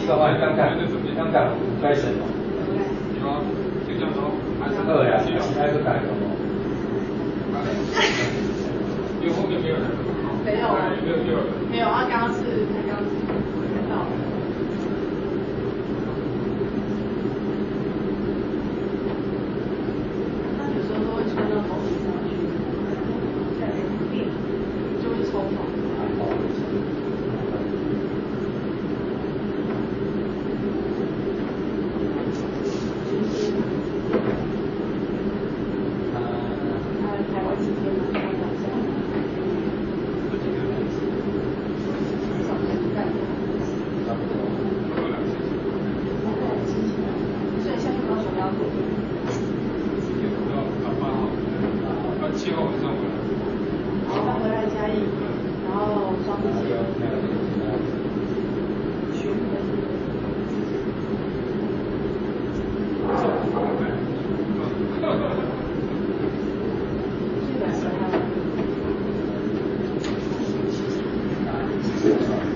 习惯化，你刚刚开始吗？二呀，其他是改了吗？ 因为后面没有人。 没有啊，没有啊，刚刚是到了。那有时候都会穿到头顶上去，在练就会抽跑。台湾几天吗？所以下去高雄要多久 ？7号晚上回来。 然后回来嘉义，然后双节。 是